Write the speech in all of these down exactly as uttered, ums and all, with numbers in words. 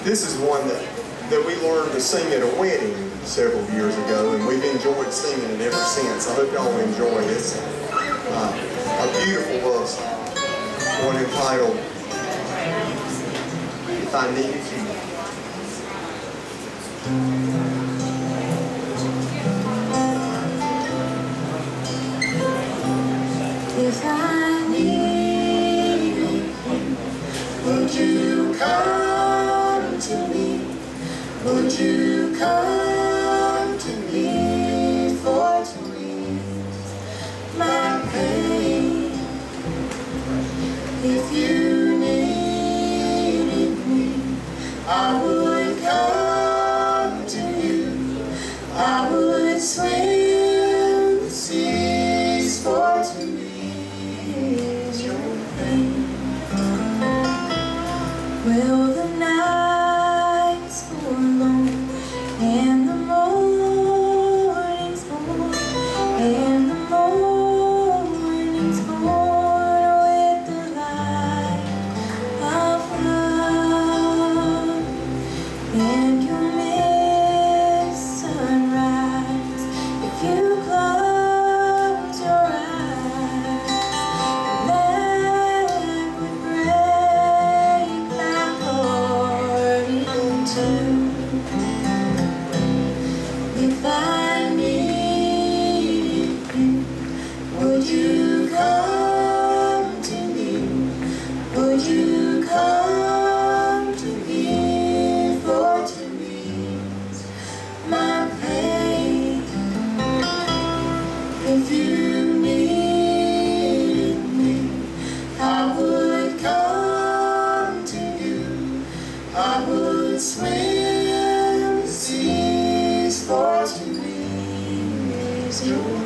This is one that, that we learned to sing at a wedding several years ago, and we've enjoyed singing it ever since. I hope y'all enjoy this. Uh, a beautiful love song, one entitled, If I Needed You. If I needed you, would you come to me? Would you come to me for to ease my pain? If you needed me, I would come to you. I would swim the seas for to ease your pain. Will the nights go long and the mornings born, and the mornings born with the light of love, and you'll miss sunrise if you close your eyes. That would break my heart in two. If I needed you, would you come to me? Would you come to me for to ease my pain? If you needed me, I would come to you. I would swim the seas for to ease your pain.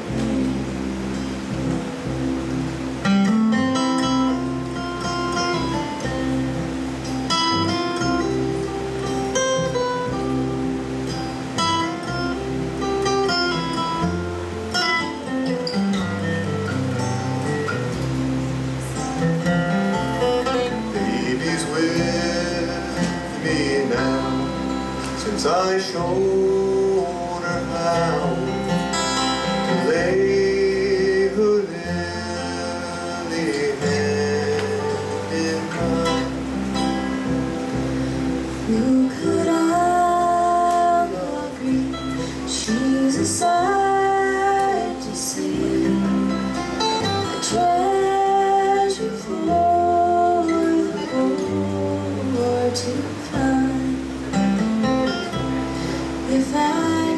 Baby's with me now, since I showed her how to lay her lily hand in mine. Who could I love you? She's a sight to see, a treasure for the Lord to find. If I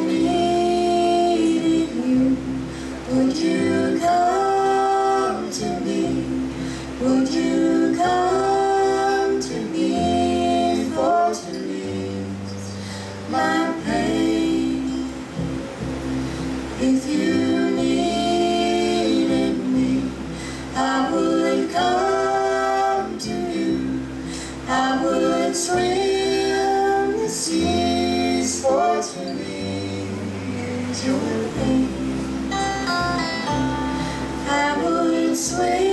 needed you, would you come to me? Would you come to me for to ease my pain? If you needed me, I would come to you. I would swim the seas for to ease your pain. I would swim